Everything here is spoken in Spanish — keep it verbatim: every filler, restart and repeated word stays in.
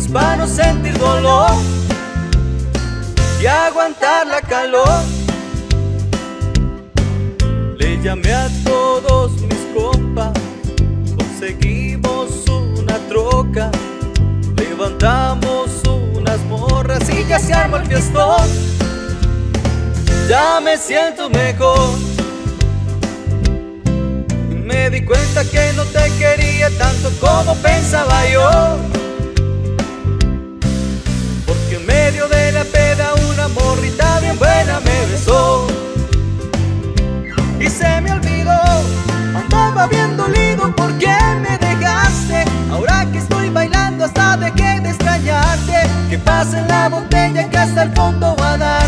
hicimos para no sentir dolor y aguantar la calor. Le llamé a todos mis compas, conseguimos una troca, levantamos unas morras y ya se armó el fiestón. Ya me siento mejor. Me di cuenta que no te quería tanto como pensaba yo, porque en medio de la peda una morrita bien buena me besó y se me olvidó. Andaba bien dolido porque me dejaste. Ahora que estoy bailando hasta dejé de extrañarte. Que pase la botella que hasta el fondo va a dar.